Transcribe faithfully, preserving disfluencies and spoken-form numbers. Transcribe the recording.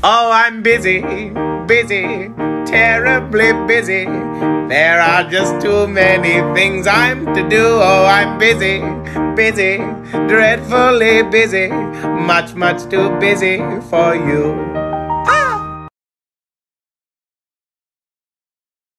Oh, I'm busy, busy, terribly busy. There are just too many things I'm to do. Oh, I'm busy, busy, dreadfully busy, much, much too busy for you.